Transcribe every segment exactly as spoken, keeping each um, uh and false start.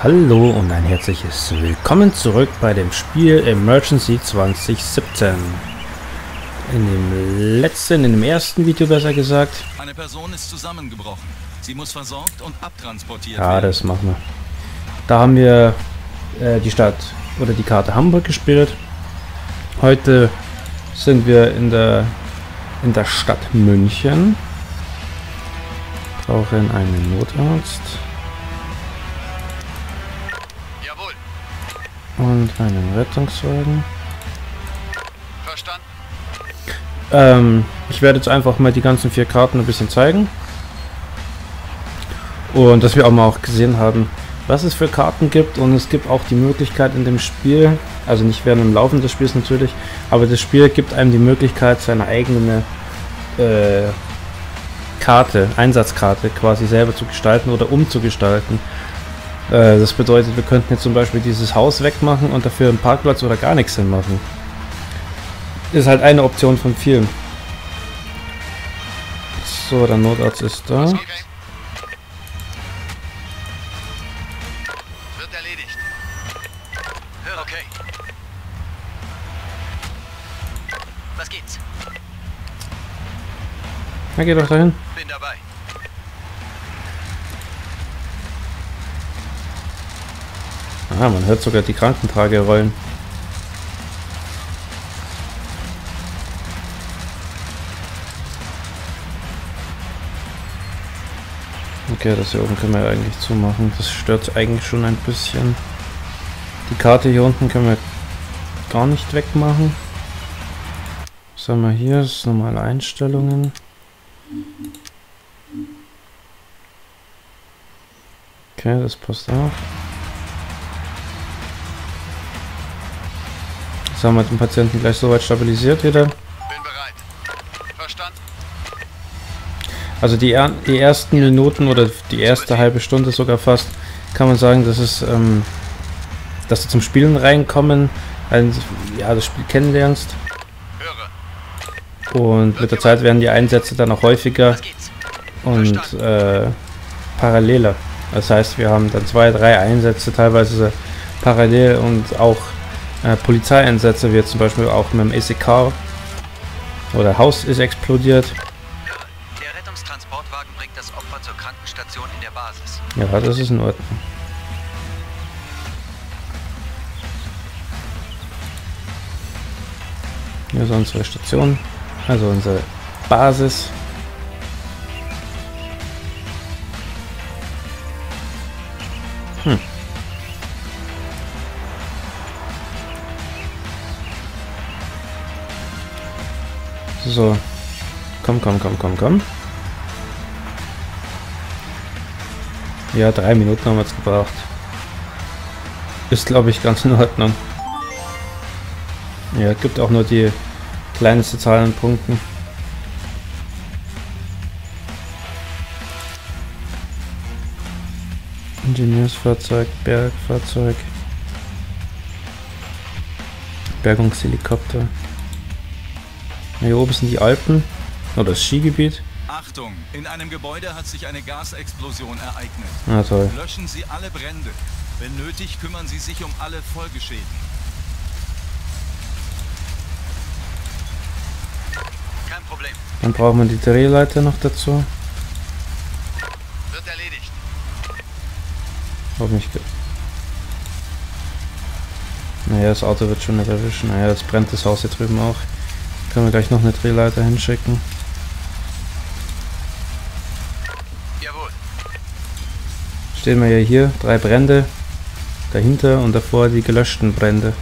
Hallo und ein herzliches Willkommen zurück bei dem Spiel Emergency zwanzig siebzehn. In dem letzten, in dem ersten Video besser gesagt. Eine Person ist zusammengebrochen. Sie muss versorgt und abtransportiert ja, werden. Ja, das machen wir. Da haben wir äh, die Stadt oder die Karte Hamburg gespielt. Heute sind wir in der in der Stadt München. Brauchen einen Notarzt. Jawohl. Und einen Rettungswagen. Verstanden. Ähm, ich werde jetzt einfach mal die ganzen vier Karten ein bisschen zeigen. Und dass wir auch mal auch gesehen haben, was es für Karten gibt. Und es gibt auch die Möglichkeit in dem Spiel, also nicht während dem Laufen des Spiels natürlich, aber das Spiel gibt einem die Möglichkeit, seine eigene äh, Karte, Einsatzkarte quasi selber zu gestalten oder umzugestalten. Äh, das bedeutet, wir könnten jetzt zum Beispiel dieses Haus wegmachen und dafür einen Parkplatz oder gar nichts hinmachen. Ist halt eine Option von vielen. So, der Notarzt ist da. Okay. Wird erledigt. Okay. Was geht's? Na, geh doch dahin. Bin dabei. Aha, man hört sogar die Krankentrage rollen. Okay, das hier oben können wir eigentlich zumachen. Das stört eigentlich schon ein bisschen. Die Karte hier unten können wir gar nicht wegmachen. Was haben wir hier? Das ist normale Einstellungen. Okay, das passt auch. Jetzt haben wir den Patienten gleich soweit stabilisiert wieder. Bin bereit. Verstanden. Also die, er die ersten Minuten oder die erste halbe Stunde sogar fast, kann man sagen, dass es, ähm, dass du zum Spielen reinkommen, ein, ja, das Spiel kennenlernst. Höre. Und mit der Zeit werden die Einsätze dann auch häufiger und äh, paralleler. Das heißt, wir haben dann zwei, drei Einsätze teilweise parallel und auch äh, Polizeieinsätze, wie jetzt zum Beispiel auch mit dem A C K oder Haus ist explodiert. Der Rettungstransportwagen bringt das Opfer zur Krankenstation in der Basis. Ja, das ist in Ordnung. Hier ist unsere Station, also unsere Basis. Hm. So. Komm, komm, komm, komm, komm. Ja, drei Minuten haben wir jetzt gebraucht. Ist, glaube ich, ganz in Ordnung. Ja, gibt auch nur die kleinste Zahl an Punkten. Ingenieursfahrzeug, Bergfahrzeug, Bergungshelikopter. Hier oben sind die Alpen oder das Skigebiet. Achtung! In einem Gebäude hat sich eine Gasexplosion ereignet. Ah, toll. Löschen Sie alle Brände. Wenn nötig, kümmern Sie sich um alle Folgeschäden. Kein Problem. Dann braucht man die Drehleiter noch dazu. Wird erledigt. Hoffentlich. Naja, das Auto wird schon nicht erwischen. Naja, jetzt brennt das Haus hier drüben auch. Können wir gleich noch eine Drehleiter hinschicken. Jawohl. Stehen wir ja hier, drei Brände. Dahinter und davor die gelöschten Brände.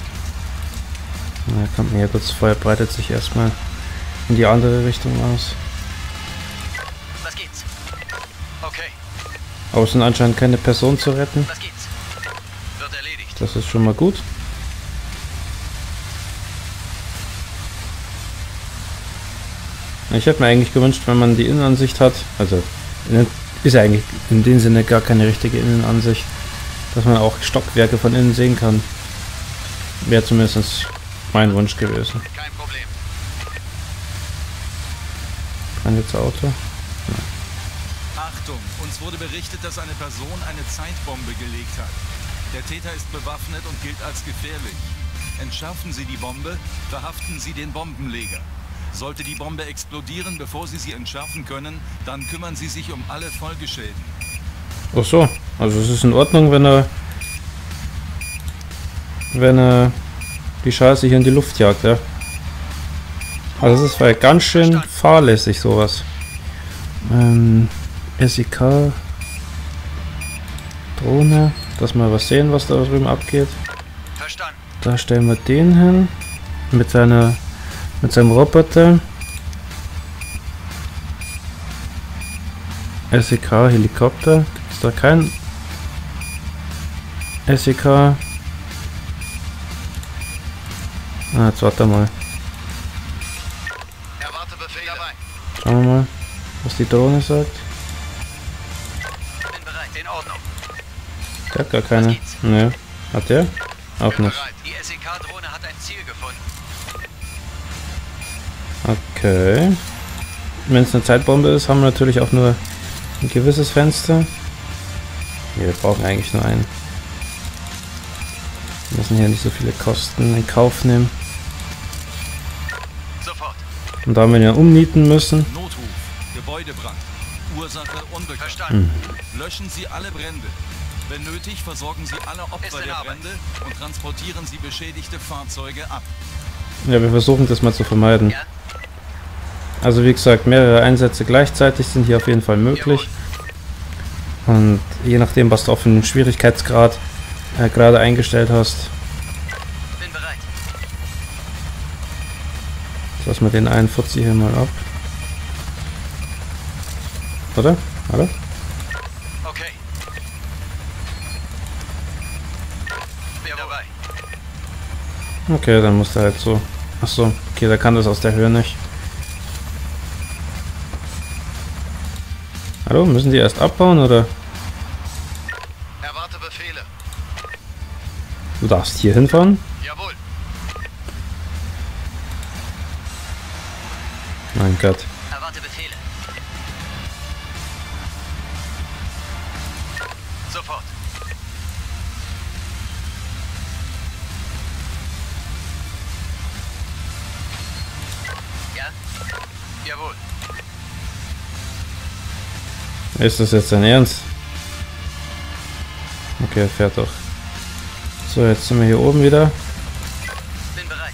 Na, kommt mir kurz, das Feuer breitet sich erstmal in die andere Richtung aus. Was geht's? Okay. Aber es sind anscheinend keine Personen zu retten. Was geht's? Wird erledigt. Das ist schon mal gut. Ich hätte mir eigentlich gewünscht, wenn man die Innenansicht hat, also ist ja eigentlich in dem Sinne gar keine richtige Innenansicht, dass man auch Stockwerke von innen sehen kann. Wäre zumindest mein Wunsch gewesen. Kein Problem. Brennt jetzt Auto? Ja. Achtung, uns wurde berichtet, dass eine Person eine Zeitbombe gelegt hat. Der Täter ist bewaffnet und gilt als gefährlich. Entschärfen Sie die Bombe, verhaften Sie den Bombenleger. Sollte die Bombe explodieren, bevor Sie sie entschärfen können, dann kümmern Sie sich um alle Folgeschäden. Ach so, also es ist in Ordnung, wenn er wenn er die Scheiße hier in die Luft jagt, ja. Also das ist vielleicht ganz schön fahrlässig, sowas. Ähm, S E K Drohne, dass wir was sehen, was da drüben abgeht. Verstanden. Da stellen wir den hin mit seiner mit seinem Roboter. S E K Helikopter. Gibt es da kein S E K? Ah, jetzt warte mal. Erwarte Befehl dabei. Schauen wir mal, was die Drohne sagt. Bin bereit. In Ordnung. Der hat gar keine. Ne. Hat der? Auch Bin nicht. bereit. Die S E K-Drohne hat ein Ziel gefunden. Okay. Wenn es eine Zeitbombe ist, haben wir natürlich auch nur ein gewisses Fenster. Ne, wir brauchen eigentlich nur einen. Wir müssen hier nicht so viele Kosten in Kauf nehmen. Sofort. Und da wir ihn ja umnieten müssen. Notruf, Gebäudebrand. Ursache unbekannt. Verstanden. Löschen Sie alle Brände. Wenn nötig, versorgen Sie alle Ist Opfer in der Arbeit. Brände und transportieren Sie beschädigte Fahrzeuge ab. Ja, wir versuchen das mal zu vermeiden. Ja. Also wie gesagt, mehrere Einsätze gleichzeitig sind hier auf jeden Fall möglich. Und je nachdem, was du auf den Schwierigkeitsgrad äh, gerade eingestellt hast, Bin bereit. lassen wir den einen Fuzzi hier mal ab. Oder? Oder? Okay. Bin dabei. Okay, dann muss der halt so. Achso, okay, der kann das aus der Höhe nicht. Hallo, müssen die erst abbauen oder? Erwarte Befehle. Du darfst hier hinfahren? Jawohl. Mein Gott. Erwarte Befehle. Sofort. Ja? Jawohl. Ist das jetzt dein Ernst? Okay, fährt doch. So, jetzt sind wir hier oben wieder. Bin bereit.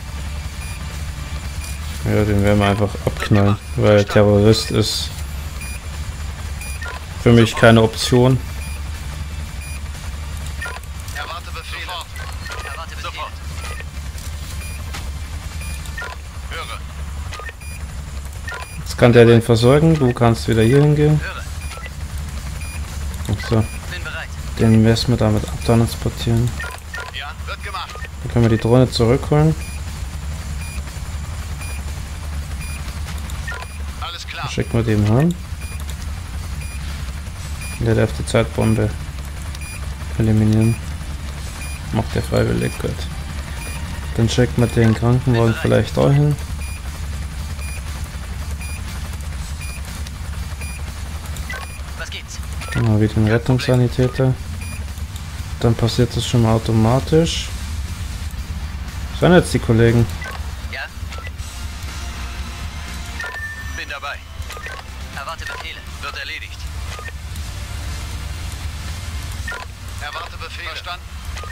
Ja, den werden wir einfach abknallen, weil Terrorist ist für mich keine Option. Erwarte Befehle. Sofort. Erwarte Befehle. Sofort. Höre. Jetzt kann der den versorgen, du kannst wieder hier hingehen. Höre. So, Bin bereit. den müssen wir damit abtransportieren. Ja, wird gemacht. Dann können wir die Drohne zurückholen. Alles klar. Dann schicken wir den heim. Der darf die Zeitbombe eliminieren. Macht der freiwillig, gut. Dann schicken wir den Krankenwagen vielleicht dahin. Was geht's? Genau, wie den Rettungssanitäter. Dann passiert das schon mal automatisch. Was sind jetzt die Kollegen? Ja? Bin dabei. Erwarte Befehle. Wird erledigt. Erwarte Befehle. Verstanden.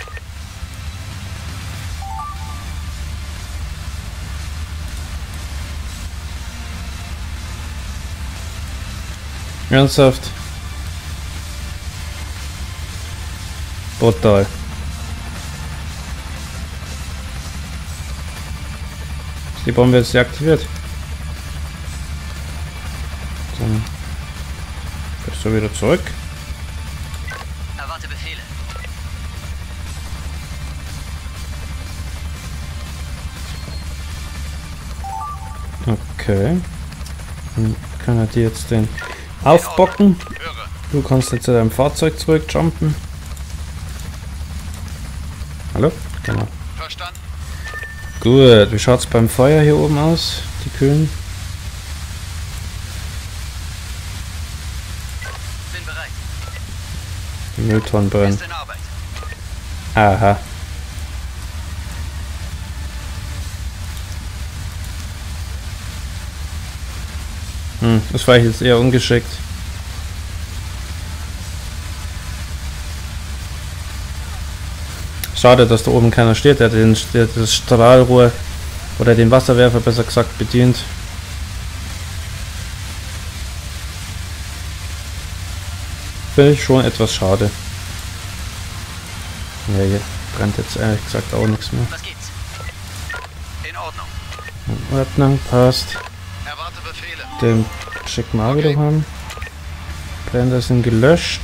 Ernsthaft? Brutal. Ist die Bombe jetzt deaktiviert? Dann gehst du wieder zurück. Erwarte Befehle. Okay. Dann kann er dir jetzt den aufbocken. Höre. Du kannst jetzt zu deinem Fahrzeug zurückjumpen. Hallo? Genau. Verstanden. Gut, wie schaut es beim Feuer hier oben aus? Die Kühlen? Die Mülltonnen brennen. Ist in Arbeit. Aha. Hm, das war jetzt eher ungeschickt. Schade, dass da oben keiner steht, der, den, der das Strahlrohr oder den Wasserwerfer besser gesagt bedient. Finde ich schon etwas schade. Ja, hier brennt jetzt ehrlich gesagt auch nichts mehr. Was geht's? In Ordnung. In Ordnung, passt. Erwarte Befehle. Den schick mal wieder haben. Brände sind gelöscht.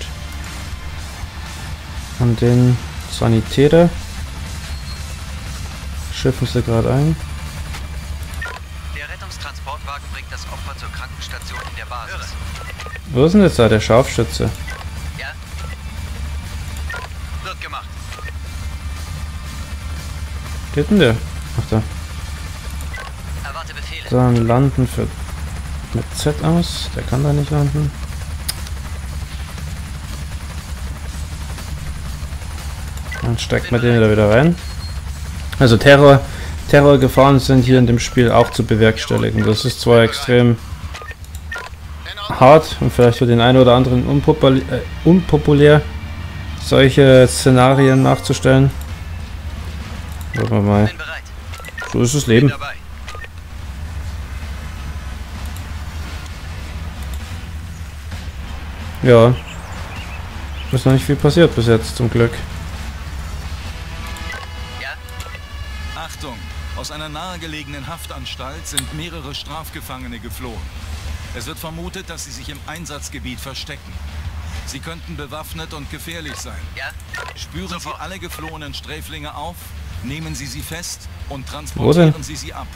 Und den Sanitäter schiffen sie gerade ein. Der Rettungstransportwagen bringt das Opfer zur Krankenstation in der Basis. Wo ist denn jetzt da der Scharfschütze? Ja? Wird gemacht. Geht denn der? Ach da. Erwarte Befehle. Dann landen für mit Z aus. Der kann da nicht landen. Dann steckt man den wieder rein. Also Terror, Terrorgefahren sind hier in dem Spiel auch zu bewerkstelligen. Das ist zwar extrem hart und vielleicht für den einen oder anderen unpopul äh, unpopulär, solche Szenarien nachzustellen. Schauen wir mal. Bin bereit. So ist das Leben. Bin dabei. Ja. Ist noch nicht viel passiert bis jetzt, zum Glück. Ja? Achtung! Aus einer nahegelegenen Haftanstalt sind mehrere Strafgefangene geflohen. Es wird vermutet, dass sie sich im Einsatzgebiet verstecken. Sie könnten bewaffnet und gefährlich sein. Ja? Spüren Sofort. Sie alle geflohenen Sträflinge auf, nehmen Sie sie fest und Wo transportieren denn? Sie sie ab.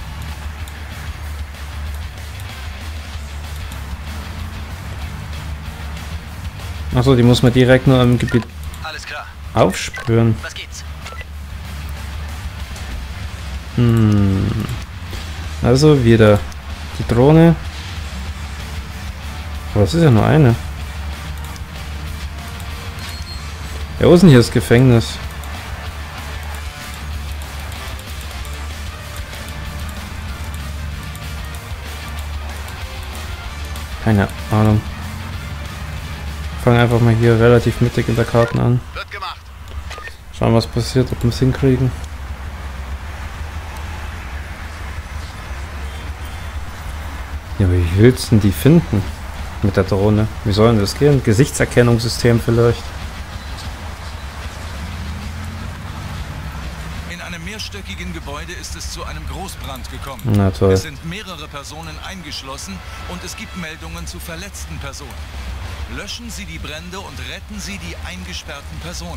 Achso, die muss man direkt nur im Gebiet Alles klar. aufspüren. Was geht's? Hm. Also wieder die Drohne. Aber es ist ja nur eine. Ja, wo ist denn hier das Gefängnis? Keine Ahnung. Fangen einfach mal hier relativ mittig in der Karte an. Wird gemacht. Schauen, was passiert, ob wir es hinkriegen. Ja, aber wie willst du denn die finden? Mit der Drohne. Wie soll denn das gehen? Gesichtserkennungssystem vielleicht? In einem mehrstöckigen Gebäude ist es zu einem Großbrand gekommen. Na toll. Es sind mehrere Personen eingeschlossen und es gibt Meldungen zu verletzten Personen. Löschen Sie die Brände und retten Sie die eingesperrten Personen.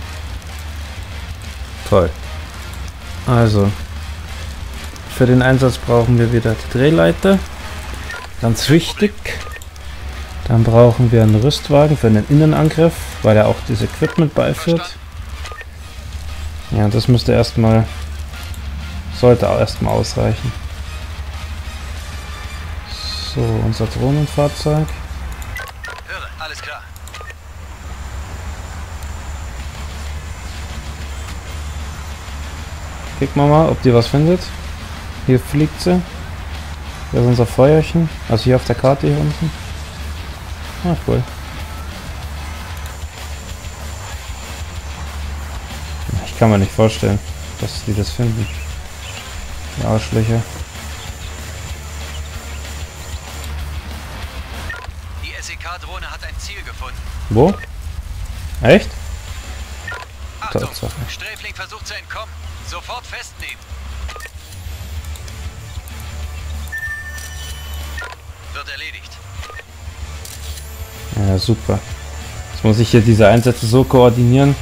Toll. Also. Für den Einsatz brauchen wir wieder die Drehleiter. Ganz wichtig. Dann brauchen wir einen Rüstwagen für den Innenangriff, weil er auch das Equipment beiführt. Ja, das müsste erstmal, sollte auch erstmal ausreichen. So, unser Drohnenfahrzeug. Höre, alles klar. Gucken wir mal, ob die was findet. Hier fliegt sie. Das ist unser Feuerchen. Also hier auf der Karte hier unten. Ah, cool. Ich kann mir nicht vorstellen, dass die das finden. Die Arschlöcher. Die S E K-Drohne hat ein Ziel gefunden. Wo? Echt? Achtung, Tatsache. Sträfling versucht zu entkommen. Sofort festnehmen. Wird erledigt. Ja, super. Jetzt muss ich hier diese Einsätze so koordinieren.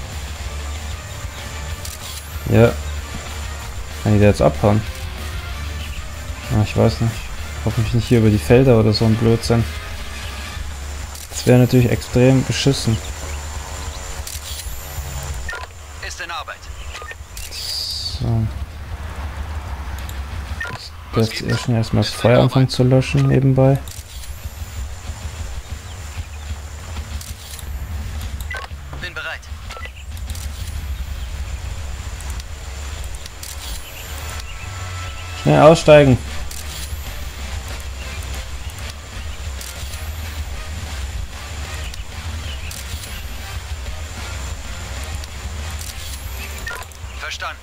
Ja. Kann ich da jetzt abhauen? Ah, ich weiß nicht. Hoffentlich nicht hier über die Felder oder so ein Blödsinn. Das wäre natürlich extrem beschissen. Ist in Arbeit. So. Jetzt erst erstmal das Feuer anfangen zu löschen nebenbei. Schnell aussteigen. Verstanden.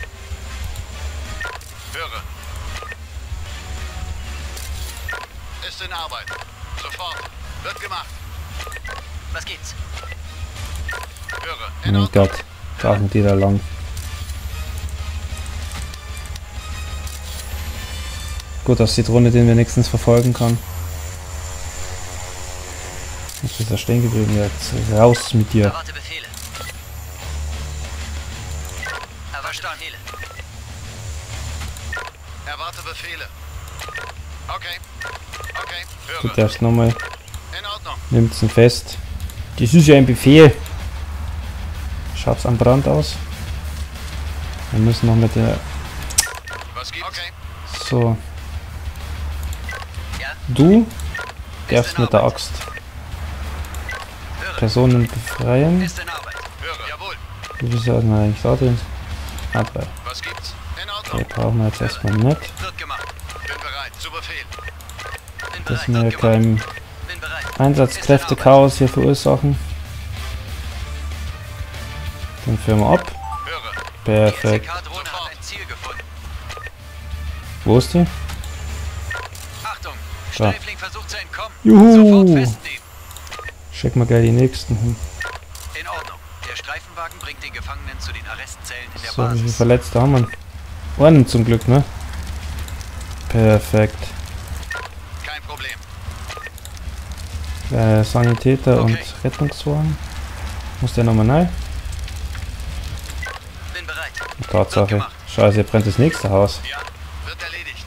Höre. Ist in Arbeit. Sofort. Wird gemacht. Was geht's? Höre. Oh mein Gott. Da sind die da lang. Gut, dass die Drohne den wenigstens verfolgen kann. Jetzt ist er stehen geblieben. Jetzt raus mit dir. Erwarte Befehle. Erwarte Befehle. Erwarte Befehle. Okay. Okay. Höre. Du darfst nochmal. In Ordnung. Nimmt's ihn fest. Das ist ja ein Befehl. Schaut's am Brand aus. Wir müssen noch mit der... Was gibt's? Okay. So. Ja. Du darfst mit der Axt Höre. Personen befreien. Ist in Arbeit. Höre. Jawohl. Du bist ja eigentlich da drin. Aber Was gibt's? In Ordnung. okay, brauchen wir jetzt erstmal nicht. Wird gemacht. Bin bereit. Zu Befehl. Bin Dass bereit. wir Wird kein gemacht. Bin bereit. Einsatzkräfte-Chaos hier verursachen. Den führen wir ab. Höre. Perfekt. Die S C K-Drohne hat ein Ziel gefunden. Wo ist die? Achtung. Da. Sträfling versucht zu entkommen. Juhu. Sofort festnehmen. Schick mal gleich die nächsten hin. In Ordnung. Der Streifenwagen bringt den Gefangenen zu den Arrestzellen in der So, wie viele Basis. Verletzte haben wir? Einen zum Glück, ne? Perfekt. Kein Problem. Äh, Sanitäter Okay. und Rettungswagen. Muss der nochmal rein? Bin bereit. Wird Tatsache. gemacht. Scheiße, hier brennt das nächste Haus. Ja. Wird erledigt.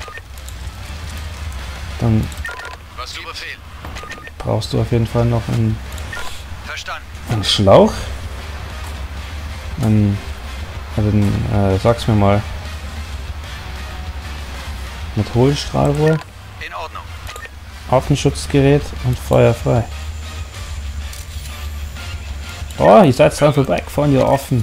Dann Was zu Befehl. brauchst du auf jeden Fall noch einen, Verstanden. einen Schlauch. Einen, also einen, äh, sag's mir mal. Mit Hohlstrahlrohr, In Ordnung. Affenschutzgerät und Feuer frei. Oh, ihr seid dran vorbeigefahren, ihr Affen.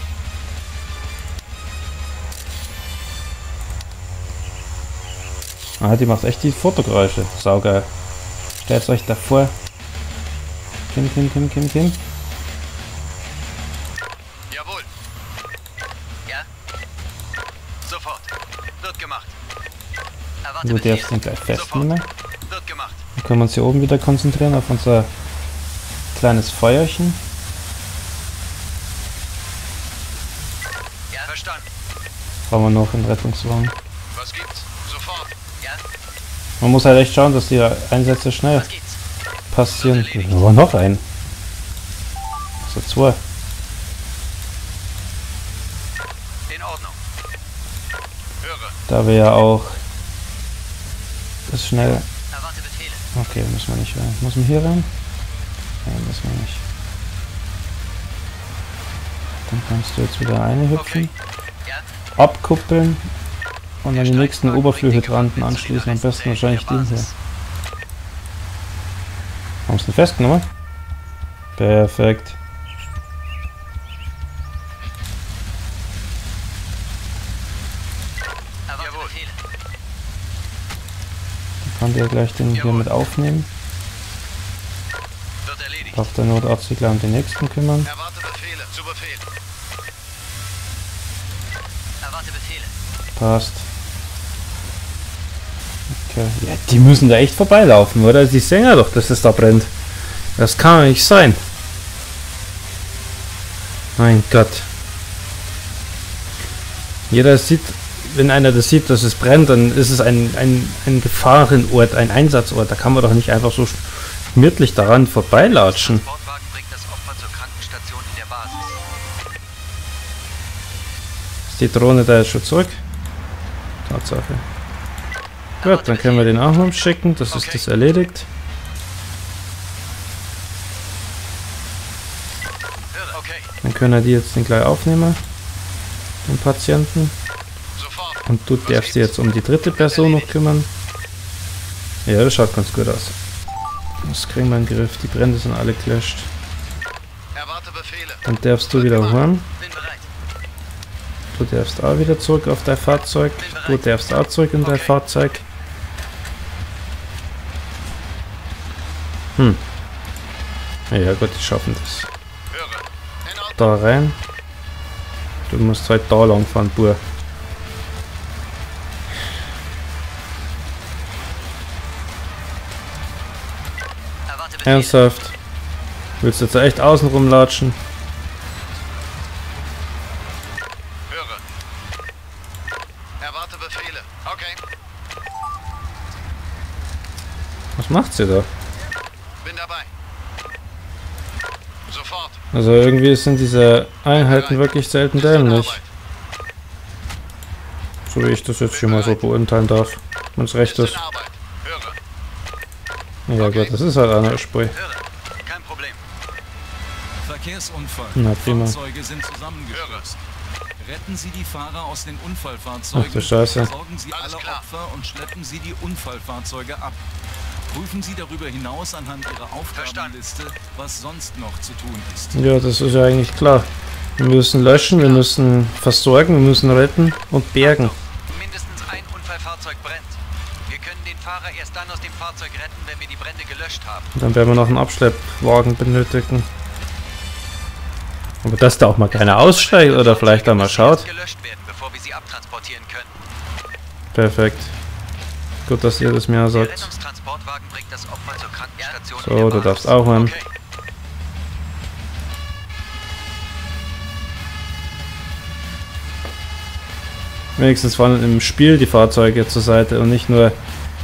Ah, die macht echt die Fotogeräusche. Saugeil. Stellt euch davor. Kim, Kim, Kim, Kim, Kim. Jawohl. Ja. Sofort. Wird gemacht. Erwarte Du Befehle. darfst den gleich Sofort. festnehmen. Wird gemacht. Dann können wir uns hier oben wieder konzentrieren auf unser kleines Feuerchen. Ja. Verstanden. Brauchen wir noch einen Rettungswagen. Was gibt's? Sofort. Ja. Man muss halt echt schauen, dass die Einsätze schnell Was geht's? passieren. Aber noch ein. So zwei. In Ordnung. Höre. Da wir ja auch das schnell. Erwarte Befehle. Okay, müssen wir nicht rein. Muss man hier rein? Nein, müssen wir nicht. Dann kannst du jetzt wieder eine hüpfen, Okay. Ja. abkuppeln und an die nächsten Oberflügelhydranten anschließen. Am besten wahrscheinlich den hier. Haben sie ihn festgenommen? Perfekt. Erwarte Befehle. Dann kann der gleich den hier mit aufnehmen. Wird erledigt. Auf der Notarzt sich gleich um den nächsten kümmern. Erwarte Befehle. Zu Befehl. Erwarte Befehle. Passt. Okay. Ja, die müssen da echt vorbeilaufen, oder? Sie sehen ja doch, dass es da brennt. Das kann doch nicht sein. Mein Gott. Jeder sieht, wenn einer das sieht, dass es brennt, dann ist es ein, ein, ein Gefahrenort, ein Einsatzort. Da kann man doch nicht einfach so gemütlich daran vorbeilatschen. Transportwagen bringt das Opfer zur Krankenstation in der Basis. Ist die Drohne da jetzt schon zurück? Tatsache. Gut, dann können wir den auch noch schicken. Das ist das erledigt. Höre. Okay. Dann können die jetzt den gleich aufnehmen, den Patienten. Sofort. Und du darfst dich jetzt um die dritte Person noch kümmern. Ja, das schaut ganz gut aus. Das kriegen wir in den Griff. Die Brände sind alle gelöscht. Erwarte Befehle. Dann darfst du wieder heim. Bin bereit. Du darfst auch wieder zurück auf dein Fahrzeug. Du darfst auch zurück in dein Fahrzeug. Hm. Ja gut, die schaffen das. Da rein. Du musst halt da lang fahren, Bur. Ernsthaft? Willst du jetzt echt außen rumlatschen? Höre. Erwarte Befehle. Okay. Was macht sie da? Bin dabei. Sofort. Also irgendwie sind diese Einheiten wirklich selten dämlich. So wie ich das jetzt schon mal so beurteilen darf. Wenn es recht ist. Ja gut, das ist halt eine Spur. Kein Problem. Verkehrsunfall. Na, prima. Fahrzeuge sind zusammengestürzt. Retten Sie die Fahrer aus den Unfallfahrzeugen. Ach du Scheiße. Versorgen Sie alle Opfer und schleppen Sie die Unfallfahrzeuge ab. Prüfen Sie darüber hinaus anhand Ihrer Aufgabenliste, was sonst noch zu tun ist. Ja, das ist ja eigentlich klar. Wir müssen löschen, wir müssen versorgen, wir müssen retten und bergen. Mindestens ein Unfallfahrzeug brennt. Wir können den Fahrer erst dann aus dem Fahrzeug retten, wenn wir die Brände gelöscht haben. Und dann werden wir noch einen Abschleppwagen benötigen. Aber dass da auch mal keiner aussteigt oder vielleicht einmal schaut. Gelöscht werden, bevor wir sie abtransportieren können. Perfekt. Gut, dass ihr das mir Der sagt. Rettungstransportwagen bringt das Opfer zur Krankenstation. So, in der du Basis. darfst auch rein. Okay. Wenigstens fallen im Spiel die Fahrzeuge zur Seite und nicht nur...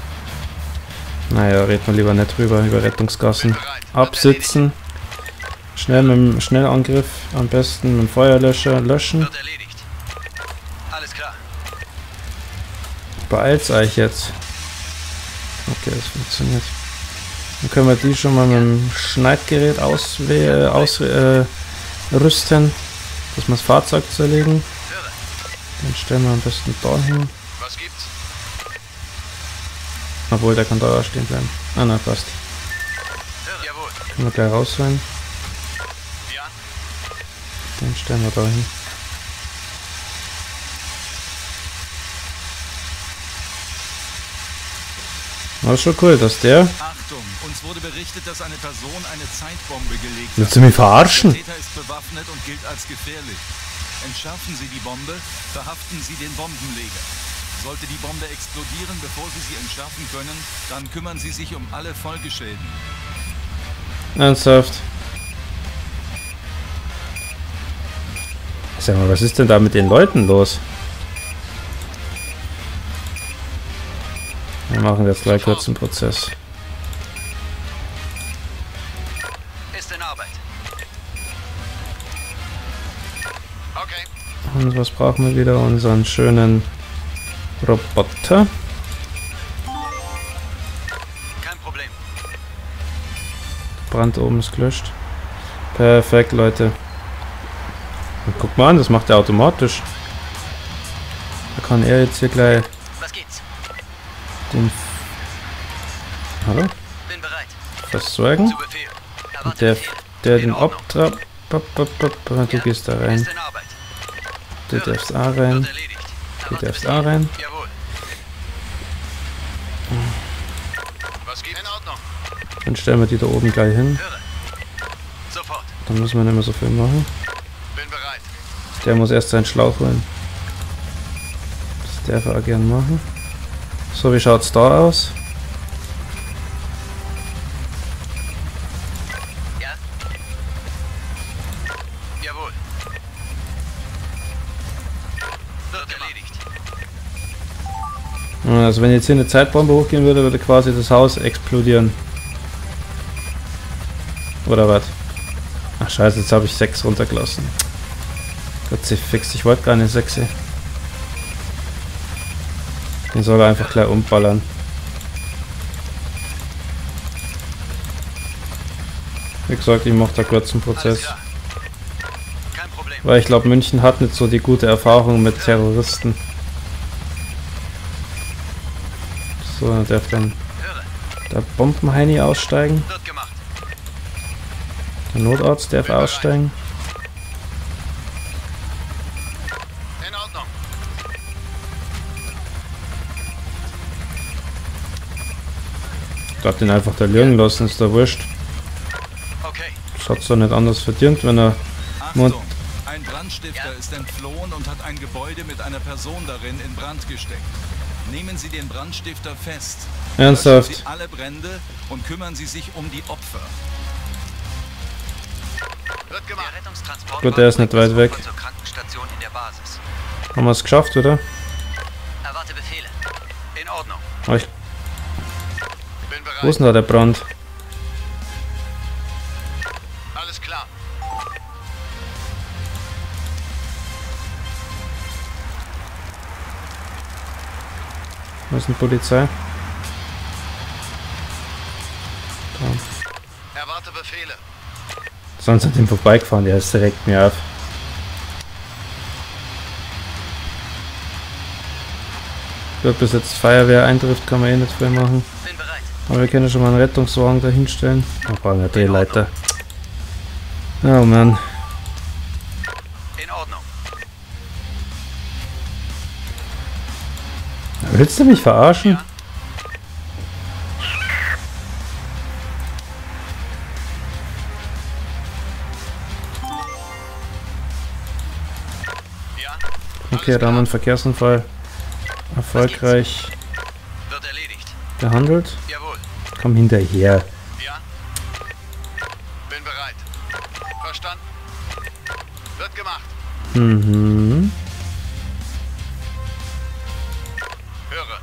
Naja, reden wir lieber nicht drüber, über Rettungsgassen. Absitzen. Schnell mit dem Schnellangriff, am besten mit dem Feuerlöscher löschen. Wird erledigt. Alles klar. Beeilt's euch jetzt. Okay, das funktioniert. Dann können wir die schon mal mit dem Schneidgerät ausrüsten, aus, äh, rüsten, dass wir das Fahrzeug zerlegen. Den stellen wir am besten da hin. Was gibt's? Obwohl, der kann da stehen bleiben. Ah, na, passt. Jawohl. Können wir gleich rausholen. Ja. Den stellen wir da hin. Das ist schon cool, dass der... Achtung, uns wurde berichtet, dass eine Person eine Zeitbombe gelegt hat. Willst du mich verarschen? Der Täter ist bewaffnet und gilt als gefährlich. Entschärfen Sie die Bombe, verhaften Sie den Bombenleger. Sollte die Bombe explodieren, bevor Sie sie entschärfen können, dann kümmern Sie sich um alle Folgeschäden. Ernsthaft? Sag mal, was ist denn da mit den Leuten los? Wir machen jetzt gleich kurz einen Prozess. Ist in Arbeit. Okay. Und was brauchen wir wieder? Unseren schönen Roboter. Kein Problem. Brand oben ist gelöscht. Perfekt, Leute. Und guck mal an, das macht er automatisch. Da kann er jetzt hier gleich Was geht's? den... Hallo? Bin bereit. Versorgen. Zu Befehl. Und Erwarte der, Befehl. der In den Ordnung. Obtrap... Du gehst da rein. Ist in Arbeit. Du Höre. darfst auch rein. Wird erledigt. Du Erwarte darfst Befehl. auch rein. Jawohl. Was gibt's? In Ordnung. Dann stellen wir die da oben gleich hin. Höre. Sofort. Dann müssen wir nicht mehr so viel machen. Bin bereit. Der muss erst seinen Schlauch holen. Das darf er auch gern machen. So, wie schaut's da aus? Ja? Jawohl. Wird erledigt. Also wenn jetzt hier eine Zeitbombe hochgehen würde, würde quasi das Haus explodieren. Oder was? Ach scheiße, jetzt habe ich sechs runtergelassen. Gott sei fix, ich wollte gar nicht sechs. Den soll er einfach gleich umballern. Wie gesagt, ich mache da kurz einen Alles Prozess. klar. Kein Problem. Weil ich glaube, München hat nicht so die gute Erfahrung mit Terroristen. So, dann darf dann Höre. der Bombenheini aussteigen. Wird gemacht. Der Notarzt darf aussteigen. In Ordnung. Ich hab den einfach da liegen lassen, ist da wurscht. Okay. Das hat's doch nicht anders verdient, wenn er... Achtung! Ein Brandstifter ist entflohen und hat ein Gebäude mit einer Person darin in Brand gesteckt. Nehmen Sie den Brandstifter fest. Ernsthaft? Löschen Sie alle Brände und kümmern Sie sich um die Opfer. Wird gemacht. Der Rettungstransport Gut, der ist nicht weit weg. zur Krankenstation in der Basis. Haben wir es geschafft, oder? Erwarte Befehle. In Ordnung. Oh, ich, Bin bereit. wo ist denn da der Brand? Alles klar. Wo ist denn die Polizei? Erwarte Befehle. Sonst hat ihm vorbeigefahren, der ist direkt mir auf. Gut, bis jetzt Feuerwehr eintrifft, kann man eh nicht viel machen. Bin bereit. Aber wir können schon mal einen Rettungswagen da hinstellen. Wir brauchen eine Drehleiter. Oh Mann. In Ordnung. Willst du mich verarschen? Ja. Ja. Okay, da haben wir einen Verkehrsunfall erfolgreich Wird erledigt. gehandelt. Jawohl. Komm hinterher. Ja. Bin bereit. Verstanden. Wird gemacht. Mhm. Höre.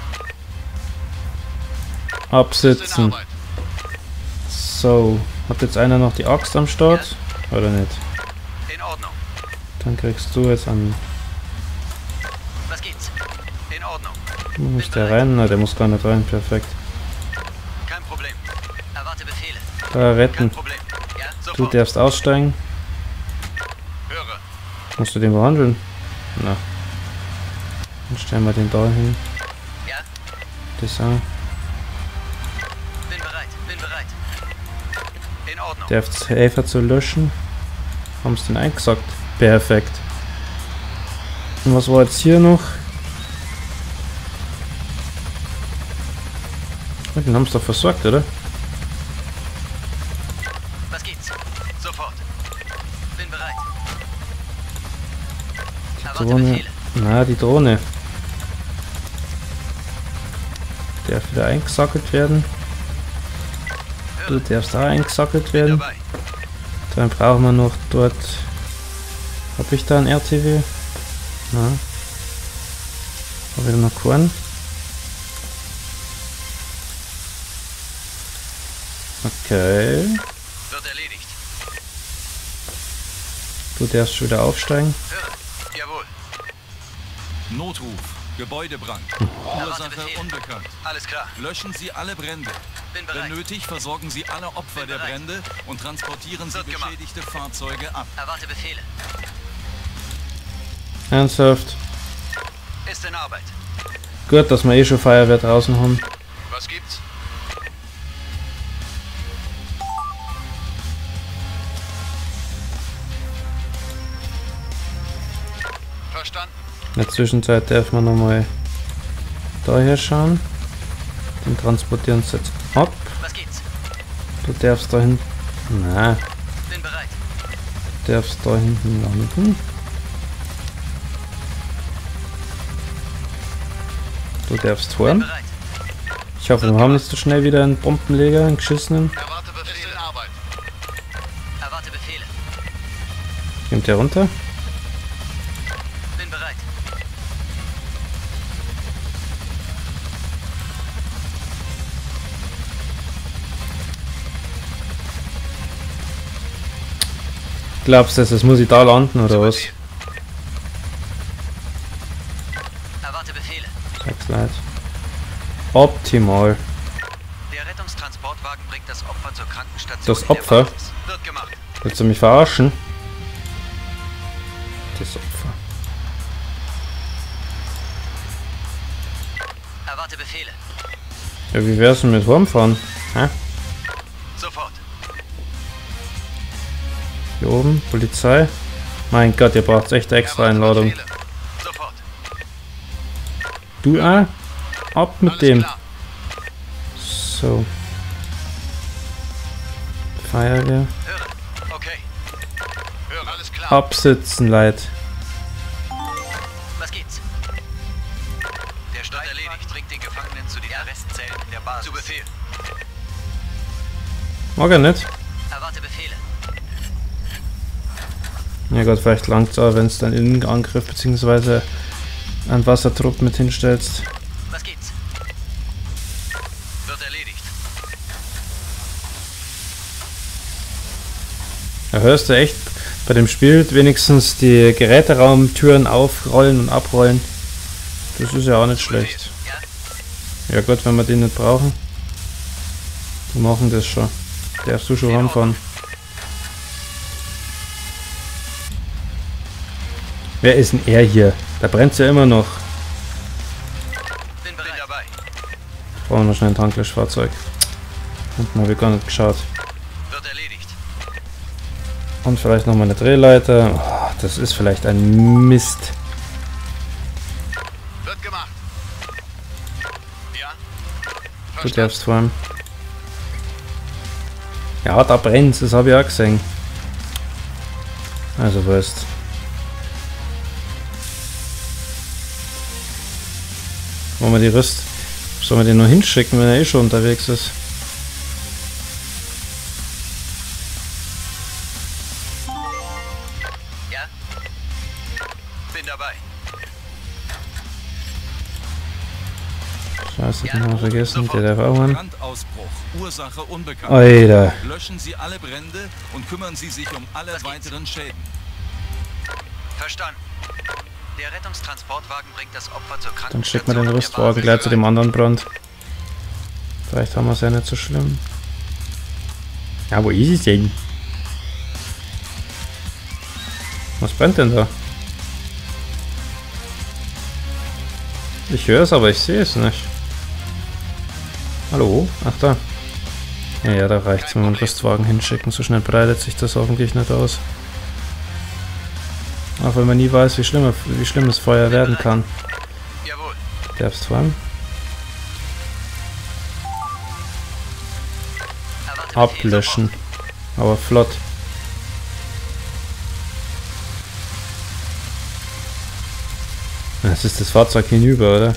Ist in Absitzen. Arbeit. So. Hat jetzt einer noch die Axt am Start? Oder nicht? In Ordnung. Dann kriegst du jetzt an. Was geht's? In Ordnung. Wo muss der rein? Na, der muss gar nicht rein. Perfekt. Kein Problem. Erwarte Befehle. Da Kein retten. Problem. Ja, Du sofort. darfst aussteigen. Höre. Musst du den behandeln? Na. Dann stellen wir den da hin. Ja. Das auch. Bin bereit. Bin bereit. In Ordnung. Darfst Helfer zu löschen. Haben sie den eingesackt? Perfekt. Und was war jetzt hier noch? Den haben sie doch versorgt, oder? Was geht's? Sofort. Bin bereit. Erwarte Drohne. Befehle. Na, die Drohne. Darf wieder eingesackelt werden. Du darfst da eingesackelt werden. Dabei. Dann brauchen wir noch dort. Habe ich da ein R T W? Na. Habe ich noch Korn? Okay. Wird erledigt. Du darfst schon wieder aufsteigen. Höre. Jawohl. Notruf. Gebäudebrand. Ursache Befehl. unbekannt. Alles klar. Löschen Sie alle Brände. Bin bereit. Wenn nötig, versorgen Sie alle Opfer Bin der bereit. Brände und transportieren Sie Wird gemacht. beschädigte Fahrzeuge ab. Erwarte Befehle. Ernsthaft. Ist in Arbeit. Gut, dass wir eh schon Feuerwehr draußen haben. Was gibt's? Verstanden. In der Zwischenzeit darf man nochmal daher schauen. Den transportieren sie jetzt ab. Was geht's? Du darfst da hinten. Na, Bin bereit. du darfst da hinten landen. Du darfst Bin fahren. bereit. Ich hoffe, wir haben nicht so schnell wieder einen Bombenleger, einen geschissenen. Erwarte Befehle. Ist in Arbeit. Erwarte Befehle. Kommt der runter? Bin bereit. Glaubst du, das muss ich da landen oder was? Erwarte Befehle. Sag's leid. Optimal. Der Rettungstransportwagen bringt das Opfer zur Krankenstation. Das in der Opfer? Basis. Wird gemacht. Willst du mich verarschen? Das Opfer. Erwarte Befehle. Ja, wie wär's denn mit Heimfahren? Hä? Sofort. Hier oben, Polizei. Mein Gott, ihr braucht echt extra Erwarte Einladung. Befehle. Sofort. Du auch? Ab mit Alles dem. klar. So. Feuerwehr. Höre. Okay. Höre. Alles klar. Absitzen, Leid. Was geht's? Der Start erledigt. Bringt den Gefangenen zu den Arrestzellen der Basis. Zu Befehl. Mag er nicht. Erwarte Befehle. Ja Gott, vielleicht langt es aber, wenn es dann Innenangriff bzw. einen Wassertrupp mit hinstellst. Was geht's? Wird erledigt. Da hörst du echt bei dem Spiel wenigstens die Geräteraumtüren aufrollen und abrollen. Das ist ja auch nicht schlecht. Ja? Ja Gott, wenn wir den nicht brauchen. Die machen das schon. Darfst du schon ranfahren. Wer ist denn er hier? Da brennt's ja immer noch. Bin bereit. Bin dabei. Brauchen wir noch schnell ein Tanklöschfahrzeug. Unten habe ich gar nicht geschaut. Wird erledigt. Und vielleicht noch mal eine Drehleiter. Oh, das ist vielleicht ein Mist. Wird gemacht. Ja. Du darfst fahren. Ja, da brennt's, das habe ich auch gesehen. Also weißt. Wollen wir die Rüst. Sollen wir den nur hinschicken, wenn er eh schon unterwegs ist? Ja. Bin dabei. Scheiße, den haben wir vergessen. Der darf auch an. Brandausbruch. Ursache unbekannt. Alter. Löschen Sie alle Brände und kümmern Sie sich um alle weiteren Schäden. Verstanden. Der Rettungstransportwagen bringt das Opfer zur Krankenstation. Dann schicken wir den Rüstwagen gleich zu dem anderen Brand. Vielleicht haben wir es ja nicht so schlimm. Ja, wo ist es denn? Was brennt denn da? Ich höre es, aber ich sehe es nicht. Hallo? Ach da. Ja, ja, da reicht es, wenn wir einen Rüstwagen hinschicken. So schnell breitet sich das hoffentlich nicht aus. Auch wenn man nie weiß, wie schlimm, wie schlimm das Feuer werden kann. Jawohl. Darfst fahren? Ablöschen. Aber flott. Das ist das Fahrzeug hinüber, oder?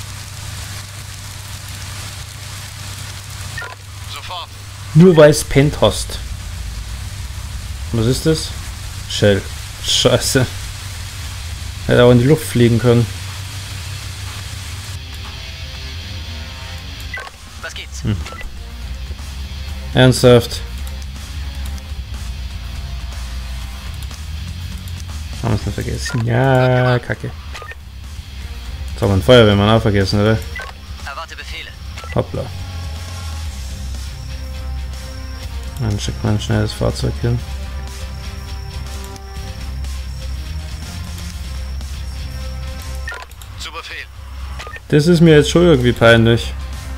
Sofort. Nur weil es pennt hast. Was ist das? Shell. Scheiße. Hätte auch in die Luft fliegen können. Was geht's? Hm. Ernsthaft. Haben wir es nicht vergessen? Ja, kacke. Jetzt haben wir einen Feuerwehrmann auch vergessen, oder? Erwarte Befehle. Hoppla. Dann schickt man ein schnelles Fahrzeug hin. Zu Befehl. Das ist mir jetzt schon irgendwie peinlich.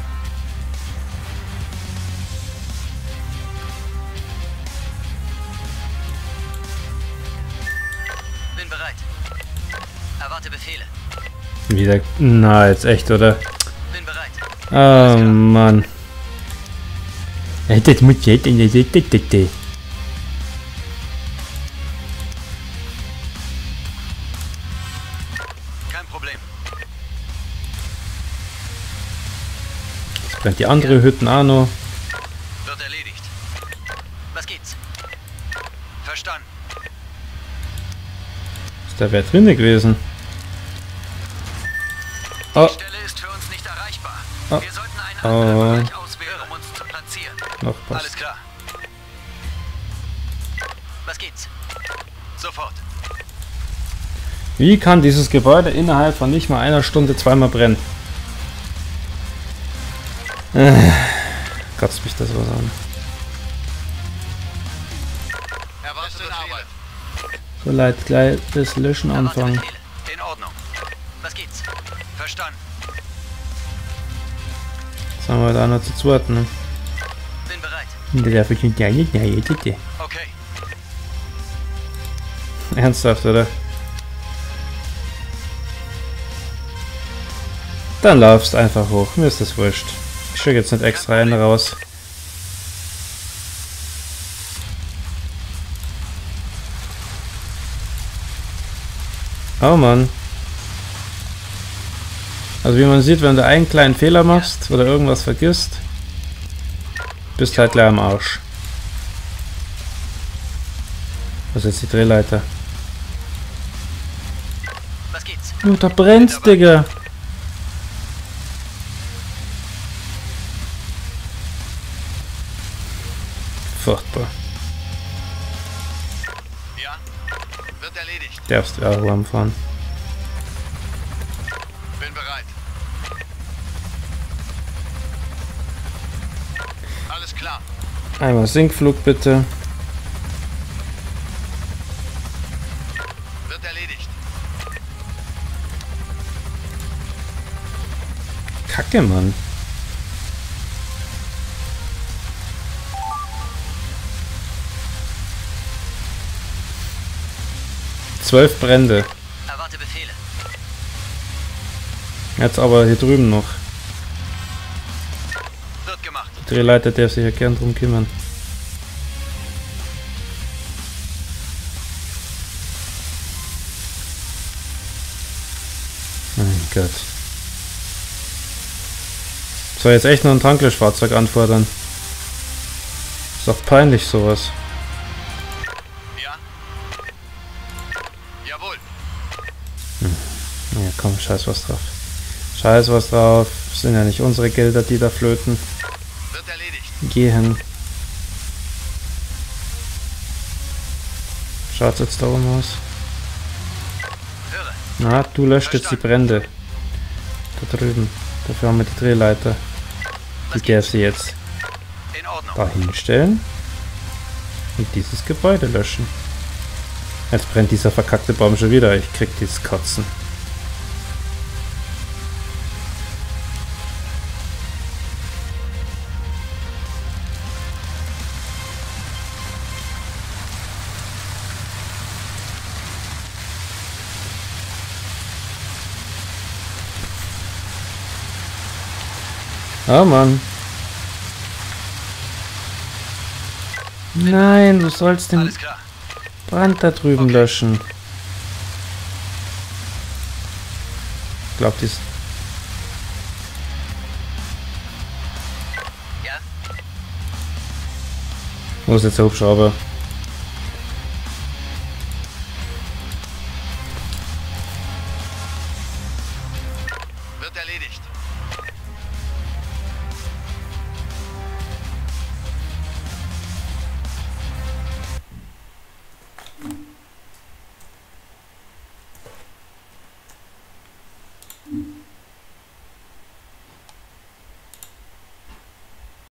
Bin bereit. Erwarte Befehle. Wieder. Na, jetzt echt, oder? Bin bereit. Oh Mann. Das muss jetzt in der Sitte. Kein Problem. Jetzt brennt die andere Hütten auch noch. Wird erledigt. Was geht's? Verstanden. Ist da wer drin gewesen? Die Oh, Stelle ist für uns nicht erreichbar. Oh. Wir sollten einen Oh. anderen Bereich auswählen, um uns zu platzieren. noch Alles passt. klar. Was geht's? Sofort. Wie kann dieses Gebäude innerhalb von nicht mal einer Stunde zweimal brennen? Äh, kotzt mich das was an. Erwarte Arbeit. So leid, gleich das Löschen anfangen. In Ordnung. Was geht's? Verstanden. Jetzt haben wir da noch zu zweit, ne? Bin bereit. Der darf ich nicht, ja, nicht, ja, bitte. Okay. Ernsthaft, oder? Dann laufst einfach hoch, mir ist das wurscht. Schick jetzt nicht extra einen raus. Oh Mann. Also wie man sieht, wenn du einen kleinen Fehler machst oder irgendwas vergisst, bist halt gleich am Arsch. Was ist jetzt die Drehleiter? Was geht's? Oh, da brennt's, Digga. Furchtbar. Ja, wird erledigt. Darfst du auch warm fahren. Bin bereit. Alles klar. Einmal Sinkflug bitte. Wird erledigt. Kacke, Mann. Zwölf Brände. Erwarte Befehle. Jetzt aber hier drüben noch. Wird gemacht. Die Drehleiter darf sich ja gern drum kümmern. Mein Gott. Soll jetzt echt noch ein Tanklöschfahrzeug anfordern? Ist doch peinlich sowas. Ja. Jawohl. Ja komm, scheiß was drauf. Scheiß was drauf. Das sind ja nicht unsere Gelder, die da flöten. Wird erledigt. Gehen. Schaut's jetzt da oben aus? Höre. Na, du löscht jetzt die Brände. Da drüben. Dafür haben wir die Drehleiter. Die darf sie jetzt In Ordnung. da hinstellen und dieses Gebäude löschen. Jetzt brennt dieser verkackte Baum schon wieder. Ich krieg dieses Kotzen. Oh Mann. Nein, du sollst den Alles klar. Brand da drüben Okay. löschen. Ich glaube, dies. Ja. Wo ist jetzt der Hubschrauber?